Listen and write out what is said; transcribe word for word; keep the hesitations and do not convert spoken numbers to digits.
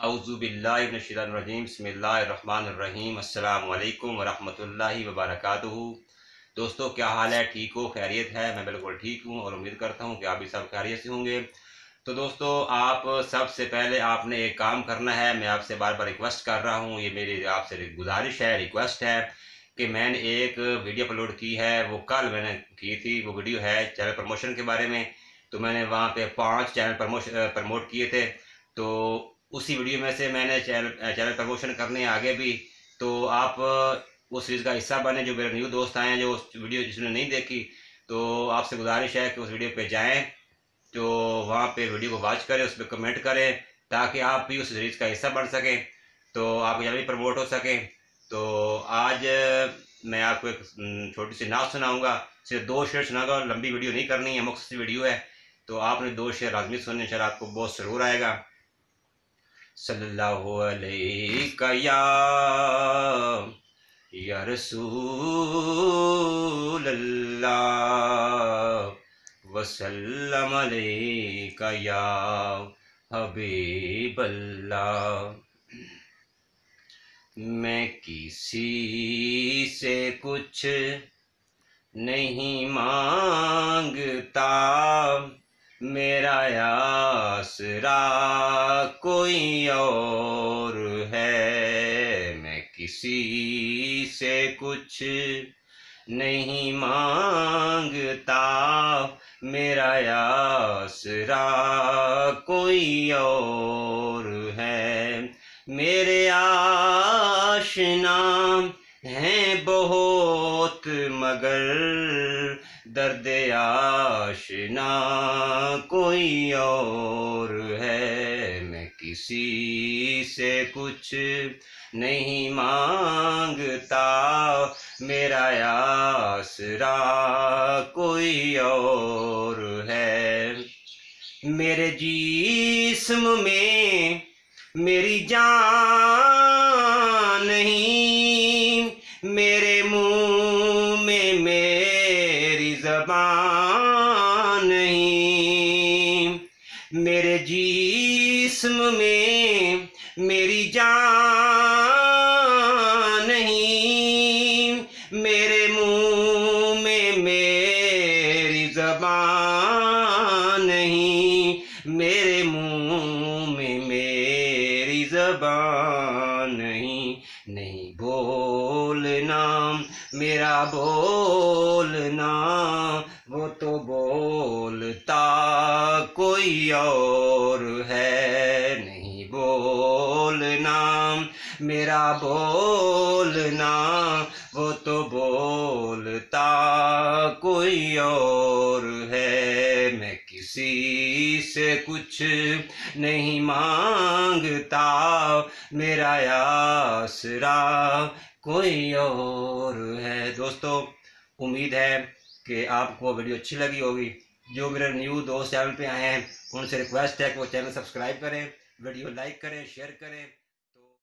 औज़ुबिल्लाहि मिनश्शैतानिर्रजीम बिस्मिल्लाहिर्रहमानिर्रहीम अस्सलामु अलैकुम वरहमतुल्लाहि वबरकातुहू। दोस्तों, क्या हाल है? ठीक हो? खैरियत है? मैं बिल्कुल ठीक हूँ और उम्मीद करता हूँ कि आप भी सब खैरियत से होंगे। तो दोस्तों, आप सबसे पहले आपने एक काम करना है। मैं आपसे बार बार रिक्वेस्ट कर रहा हूँ, ये मेरी आपसे गुजारिश है, रिक्वेस्ट है कि मैंने एक वीडियो अपलोड की है, वो कल मैंने की थी। वो वीडियो है चैनल प्रमोशन के बारे में। तो मैंने वहाँ पे पांच चैनल प्रमोशन प्रमोट किए थे। तो उसी वीडियो में से मैंने चैनल चैनल प्रमोशन करने आगे भी। तो आप उस चीज़ का हिस्सा बने। जो मेरे न्यू दोस्त आए हैं, जो उस वीडियो जिसने नहीं देखी, तो आपसे गुजारिश है कि उस वीडियो पे जाएं, तो वहाँ पे वीडियो को वॉच करें, उस पर कमेंट करें, ताकि आप भी उस सीरीज़ का हिस्सा बन सकें, तो आप जल्दी प्रमोट हो सकें। तो आज मैं आपको एक छोटी सी नात सुनाऊंगा। सिर्फ दो शेर सुनाऊंगा, लंबी वीडियो नहीं करनी है, मुख्तसर वीडियो है। तो आपने दो शेर लाजमी सुनने, इंशाल्लाह आपको बहुत ज़रूर आएगा। सल्लल्लाहु अलैका या या रसूल अल्लाह वसल्लम अलैका या हबीब अल्लाह। मैं किसी से कुछ नहीं मांगता, मेरा आसरा कोई और है। मैं किसी से कुछ नहीं मांगता, मेरा आसरा कोई और है। मेरे आशना हैं बहुत, मगर दर्द आशना कोई और है। मैं किसी से कुछ नहीं मांगता, मेरा आसरा कोई और है। मेरे जिस्म में मेरी जान नहीं, मेरे मुंह में मेरी ज़बान नहीं। मेरे जिस्म में मेरी जान नहीं, मेरे मुंह में मेरी ज़बान नहीं, मेरे मुंह में मेरी ज़बान नहीं। नहीं बोलना मेरा बोलना, वो तो बोलता कोई और है। नहीं बोलना मेरा बोलना, वो तो बोलता कोई और है। मैं किसी से कुछ नहीं मांगता, मेरा आसरा कोई और है। दोस्तों, उम्मीद है कि आपको वीडियो अच्छी लगी होगी। जो मेरे न्यू दोस्त चैनल पे आए हैं, उनसे रिक्वेस्ट है कि वो चैनल सब्सक्राइब करें, वीडियो लाइक करें, शेयर करें।